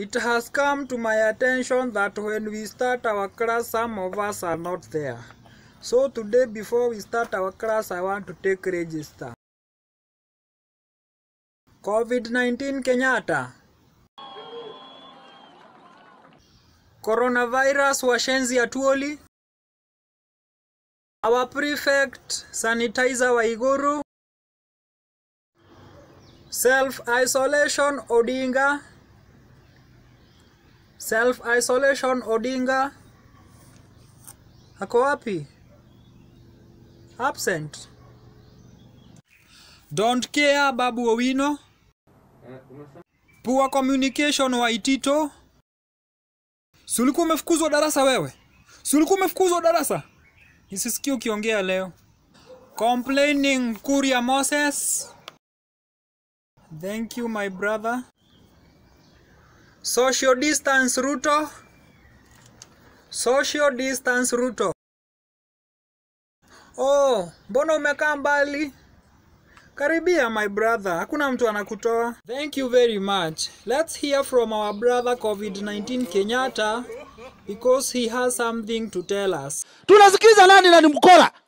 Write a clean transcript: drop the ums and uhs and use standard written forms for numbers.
It has come to my attention that when we start our class, some of us are not there. So today, before we start our class, I want to take register. COVID-19 Kenyatta. Coronavirus washenzi atuoli. Our prefect sanitizer Waiguru. Self-isolation Odinga. Self-isolation Odinga. Ako wapi? Absent. Don't care Babu Owino. Poor communication Waitito. Sulikuwa umefukuzwa darasa wewe? Sulikuwa umefukuzwa darasa? Nisisikie ukiongea leo. Complaining Kuria Moses. Thank you my brother. Social distance Ruto. Social distance Ruto. Oh, mbona umekaa mbali? Karibia my brother, hakuna mtu anakutoa. Thank you very much. Let's hear from our brother COVID-19 Kenyatta because he has something to tell us. Tunasikiza nani na ni mkola?